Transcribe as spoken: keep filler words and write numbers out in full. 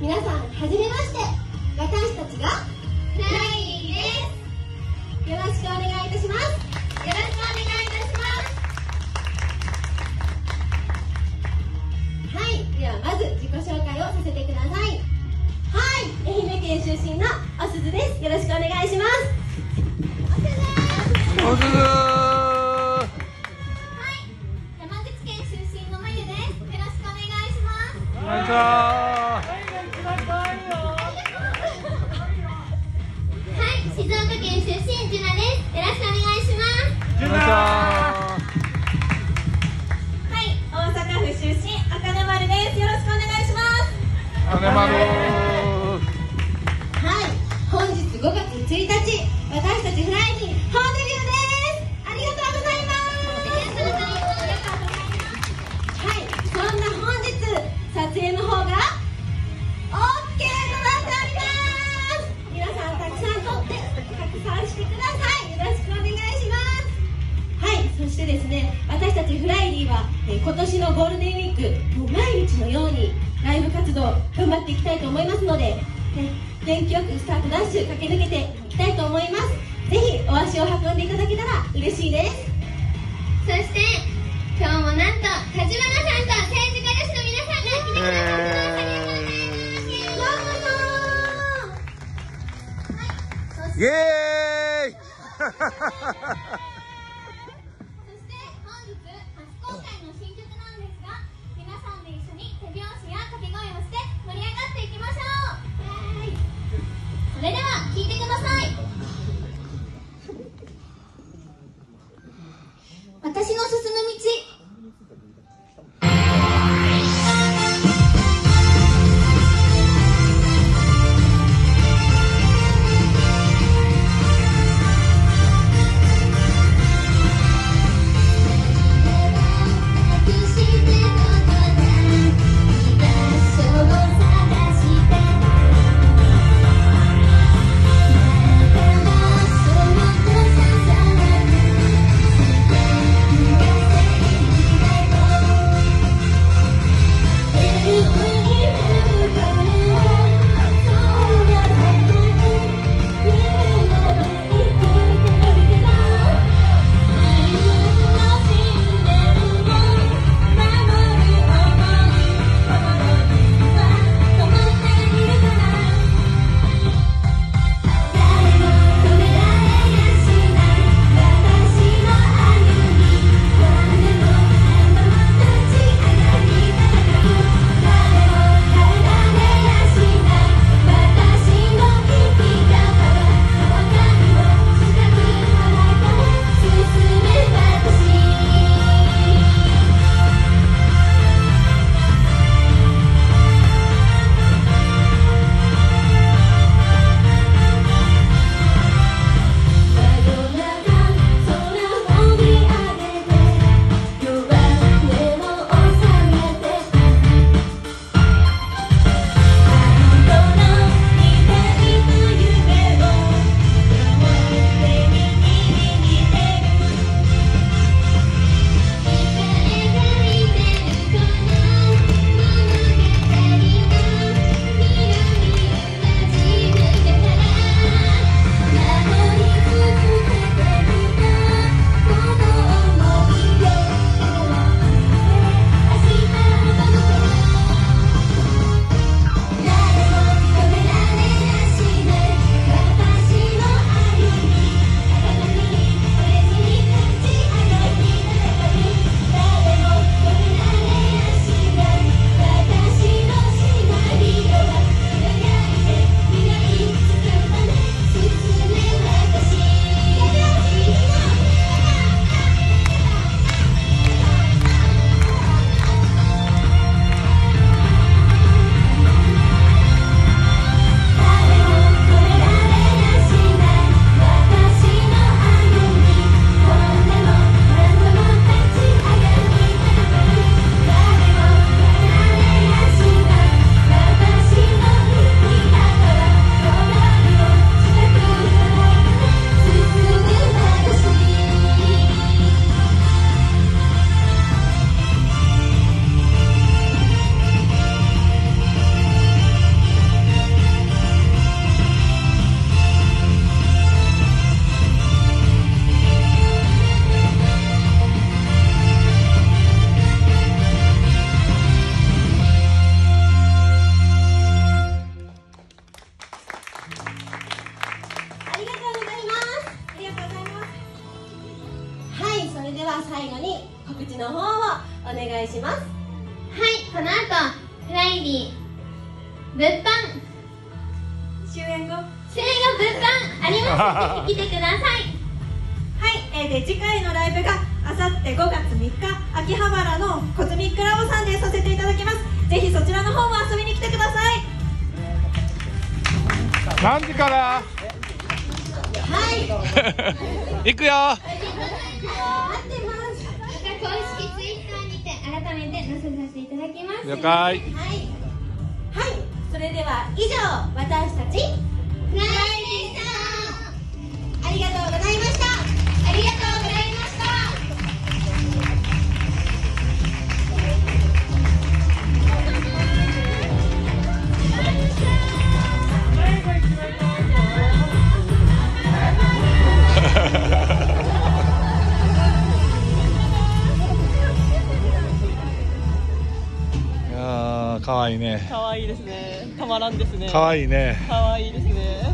皆さんはじめまして。私たちがフライデーです。よろしくお願いいたします。よろしくお願いいたします。はい、ではまず自己紹介をさせてください。はい、愛媛県出身のおすずです。よろしくお願いします。おすずです。 おすずー。 はい、山口県出身のまゆです。よろしくお願いします。 お願いします。 はい、静岡県出身ジュナです。よろしくお願いします。 ジュナー。 はい、大阪府出身赤根丸です。よろしくお願いします。 赤根丸。 はい、本日ごがつついたち、私たちフライデー本デビューです。ありがとうございます。はい、そんな本日撮影の方が オーケー となっております。皆さんたくさん撮って拡散してください。よろしくお願いします。はい、そしてですね、私たちフライデーは、えー今年のゴールデンウィークもう毎日のようにライブ活動頑張っていきたいと思いますので、ね、元気よくスタートダッシュ駆け抜けていきたいと思います。ぜひお足を運んでいただけたら嬉しいです。そして今日もなんと梶原さんと政治家女子の皆さんが来てくださってます。ありがとうございます。ようこそ。はい、そしてイエーイ。 そして本日初公開の新曲なんですが、皆さんで一緒に手拍子や掛け声をして盛り上がっていきましょう。イエーイ。それでは聴いてください。私の進む道。 イリー物販終演後終演後物販あります。ぜひ来てください。 はい、えー、で次回のライブがあさってごがつみっか、秋葉原のコズミックラボさんでさせていただきます。ぜひそちらの方も遊びに来てください。 何時からはい行くよ。 待ってます。 公式ツイッターにて改めて載せさせていただきます。 了解。 はい、はい、それでは以上、私たちフライでした。ありがとうございました。 ありがとうございました。 いやー、可愛いね。 可愛いですね。たまらんですね。 可愛いね。 可愛いですね。